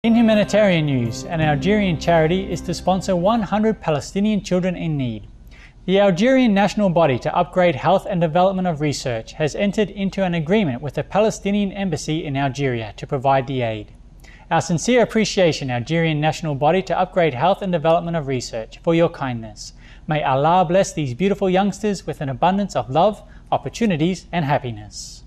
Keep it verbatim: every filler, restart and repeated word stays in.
In humanitarian news, an Algerian charity is to sponsor one hundred Palestinian children in need. The Algerian national body to upgrade health and development of research has entered into an agreement with the Palestinian embassy in Algeria to provide the aid. Our sincere appreciation, Algerian national body to upgrade health and development of research, for your kindness. May Allah bless these beautiful youngsters with an abundance of love, opportunities and happiness.